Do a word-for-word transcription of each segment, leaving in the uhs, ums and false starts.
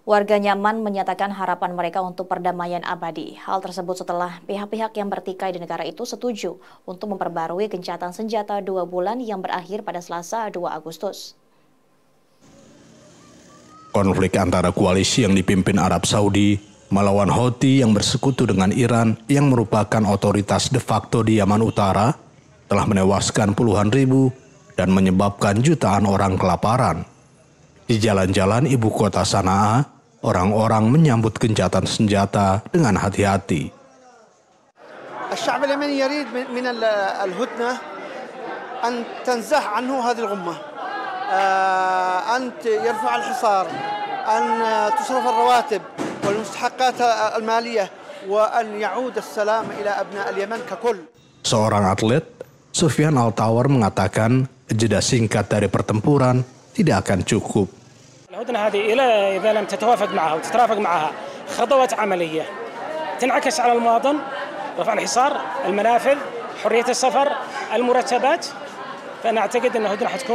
Warga Yaman menyatakan harapan mereka untuk perdamaian abadi. Hal tersebut setelah pihak-pihak yang bertikai di negara itu setuju untuk memperbarui gencatan senjata dua bulan yang berakhir pada Selasa dua Agustus. Konflik antara koalisi yang dipimpin Arab Saudi melawan Houthi yang bersekutu dengan Iran yang merupakan otoritas de facto di Yaman Utara telah menewaskan puluhan ribu dan menyebabkan jutaan orang kelaparan. Di jalan-jalan ibu kota Sanaa, orang-orang menyambut gencatan senjata dengan hati-hati. الشعب اليمني يريد من الهدنة أن تنزح عنه هذه الغمة، أن يرفع الحصار، أن تصرف الرواتب والمستحقات المالية، وأن يعود السلام إلى أبناء اليمن ككل. Seorang atlet, Sufyan Al-Tawar, mengatakan jeda singkat dari pertempuran tidak akan cukup. الهدنة هذه إلى إذا لم تتوافق معها وتترافق معها خطوات عملية تنعكس على المواطن، رفع الحصار، المنافذ، حرية السفر، المرتبات، فأنا أعتقد أن الهدنة حتكون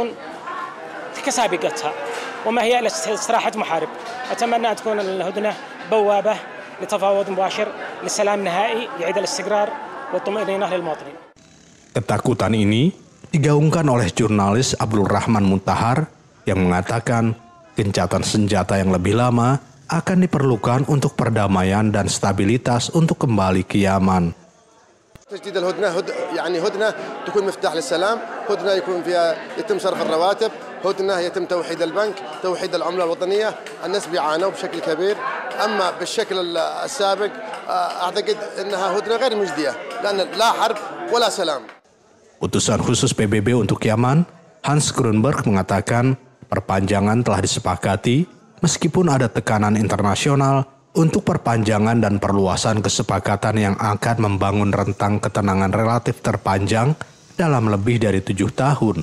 كسابقتها وما هي إلا استراحة محارب. أتمنى أن تكون الهدنة بوابة لتفاوض مباشر لسلام نهائي يعيد الاستقرار والطمأنينة للمواطنين. Ketakutan ini digaungkan oleh jurnalis Abdul Rahman Muntahar yang mengatakan gencatan senjata yang lebih lama akan diperlukan untuk perdamaian dan stabilitas untuk kembali ke Yaman. تجديد الهدنة يعني هدنة تكون مفتاح للسلام، هدنة يكون فيها يتم صرف الرواتب، هدنة يتم توحيد البنك، توحيد العملة الوطنية. الناس بيعانوا بشكل كبير، أما بالشكل السابق أعتقد أنها هدنة غير مجدية لأن لا حرب ولا سلام. Utusan khusus P B B untuk Yaman, Hans Grunberg, mengatakan perpanjangan telah disepakati meskipun ada tekanan internasional untuk perpanjangan dan perluasan kesepakatan yang akan membangun rentang ketenangan relatif terpanjang dalam lebih dari tujuh tahun.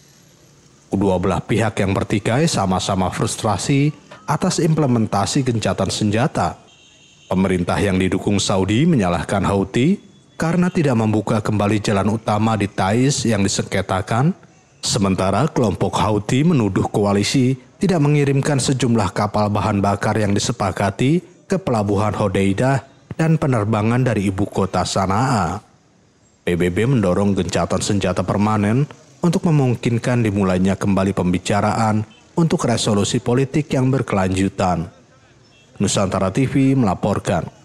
Kedua belah pihak yang bertikai sama-sama frustrasi atas implementasi gencatan senjata. Pemerintah yang didukung Saudi menyalahkan Houthi karena tidak membuka kembali jalan utama di Taiz yang disengketakan, sementara kelompok Houthi menuduh koalisi tidak mengirimkan sejumlah kapal bahan bakar yang disepakati ke pelabuhan Hodeidah dan penerbangan dari ibu kota Sanaa. P B B mendorong gencatan senjata permanen untuk memungkinkan dimulainya kembali pembicaraan untuk resolusi politik yang berkelanjutan. Nusantara T V melaporkan.